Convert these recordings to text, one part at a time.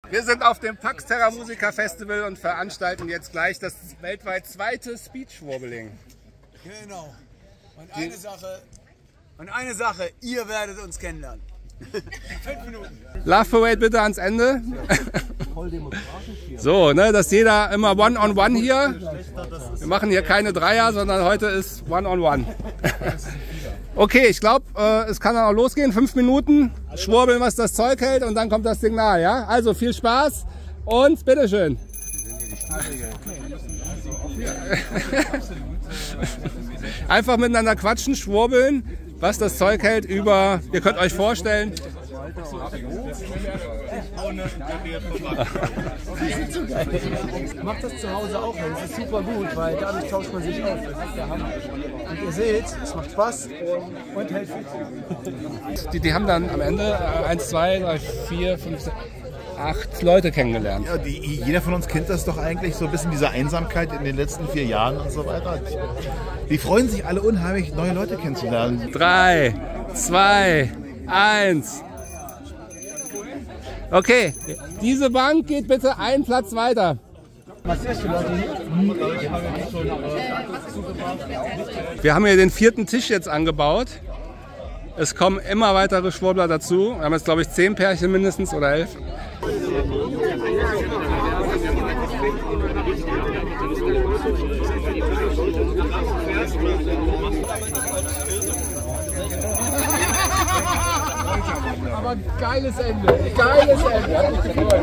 Wir sind auf dem Pax Terra Musica Festival und veranstalten jetzt gleich das weltweit zweite Speed-Schwurbeling. Genau. Und eine Sache, ihr werdet uns kennenlernen. 5 Minuten. Love Parade bitte ans Ende. So, ne, dass jeder immer One-on-One hier. Wir machen hier keine Dreier, sondern heute ist One-on-One. Okay, ich glaube, es kann dann auch losgehen. 5 Minuten, schwurbeln, was das Zeug hält und dann kommt das Signal. Ja? Also viel Spaß und bitteschön. Einfach miteinander quatschen, schwurbeln, was das Zeug hält über, ihr könnt euch vorstellen. Macht das zu Hause auch, das ist super gut, weil dadurch tauscht man sich auf. Das ist der Hammer. Und ihr seht, es macht Spaß und hält viel. Die haben dann am Ende 1, 2, 3, 4, 5, 6, 8 Leute kennengelernt. Ja, jeder von uns kennt das doch eigentlich, so ein bisschen diese Einsamkeit in den letzten 4 Jahren und so weiter. Die freuen sich alle unheimlich, neue Leute kennenzulernen. 3, 2, 1. Okay, diese Bank geht bitte einen Platz weiter. Wir haben hier den 4. Tisch jetzt angebaut. Es kommen immer weitere Schwurbler dazu. Wir haben jetzt, glaube ich, 10 Pärchen mindestens oder 11. Aber geiles Ende, geiles Ende.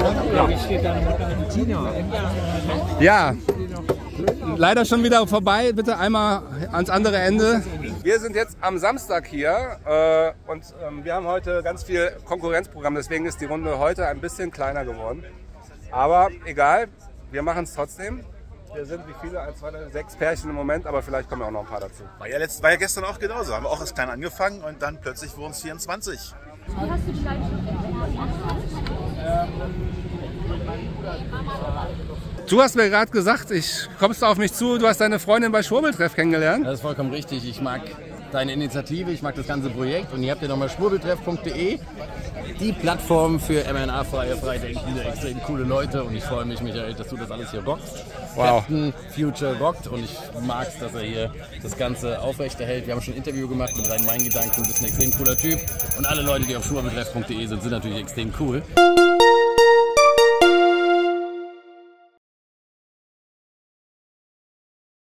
Ja, leider schon wieder vorbei. Bitte einmal ans andere Ende. Wir sind jetzt am Samstag hier und wir haben heute ganz viel Konkurrenzprogramm. Deswegen ist die Runde heute ein bisschen kleiner geworden. Aber egal, wir machen es trotzdem. Wir sind wie viele? 1, 2, 3, 6 Pärchen im Moment, aber vielleicht kommen ja auch noch ein paar dazu. War ja gestern auch genauso. Haben wir auch als klein angefangen und dann plötzlich wurden es 24. Du hast mir gerade gesagt, kommst du auf mich zu, du hast deine Freundin bei Schwurbeltreff kennengelernt. Das ist vollkommen richtig. Ich mag deine Initiative, ich mag das ganze Projekt und ihr habt ja nochmal schwurbeltreff.de, die Plattform für MNA-freie Freidenkende, extrem coole Leute und ich freue mich, Michael, dass du das alles hier rockst. Wow. Captain Future rockt und ich mag es, dass er hier das Ganze aufrechterhält. Wir haben schon ein Interview gemacht mit Rhein-Main-Gedanken, du bist ein extrem cooler Typ und alle Leute, die auf schwurbeltreff.de sind natürlich extrem cool.